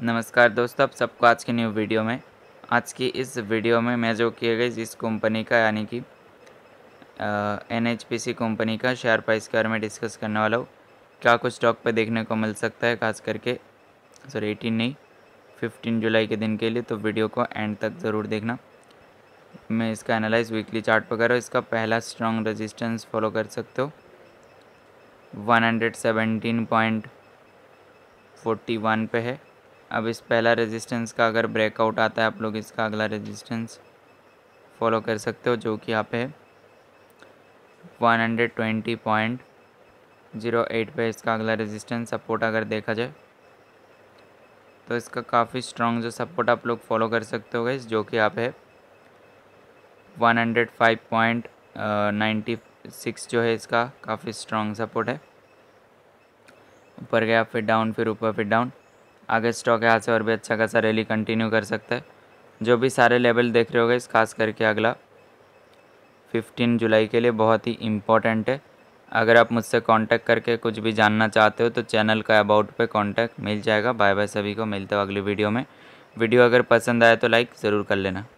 नमस्कार दोस्तों, आप सबको आज की न्यू वीडियो में। आज की इस वीडियो में मैं जो किए गए जिस कंपनी का यानी कि NHPC कंपनी का शेयर प्राइस के बारे में डिस्कस करने वाला हूँ। क्या कुछ स्टॉक पे देखने को मिल सकता है, खास करके 18 नहीं 15 जुलाई के दिन के लिए, तो वीडियो को एंड तक ज़रूर देखना। मैं इसका एनालाइज वीकली चार्ट पर कर रहा हूँ। इसका पहला स्ट्रॉन्ग रेजिस्टेंस फॉलो कर सकते हो 117.41 पे है। अब इस पहला रेजिस्टेंस का अगर ब्रेकआउट आता है, आप लोग इसका अगला रेजिस्टेंस फॉलो कर सकते हो, जो कि यहाँ पे है 120.08 पे इसका अगला रेजिस्टेंस सपोर्ट अगर देखा जाए तो इसका काफ़ी स्ट्रॉन्ग जो सपोर्ट आप लोग फॉलो कर सकते हो गाइस, जो कि यहाँ पे है 105.96 जो है इसका काफ़ी स्ट्रॉन्ग सपोर्ट है। ऊपर गया फिर डाउन, फिर ऊपर फिर डाउन। आगे स्टॉक यहाँ से और भी अच्छा खासा रैली कंटिन्यू कर सकता है। जो भी सारे लेवल देख रहे हो गाइस, खास करके अगला 15 जुलाई के लिए बहुत ही इम्पोर्टेंट है। अगर आप मुझसे कांटेक्ट करके कुछ भी जानना चाहते हो तो चैनल का अबाउट पे कांटेक्ट मिल जाएगा। बाय बाय, सभी को मिलते हो अगली वीडियो में। वीडियो अगर पसंद आए तो लाइक ज़रूर कर लेना।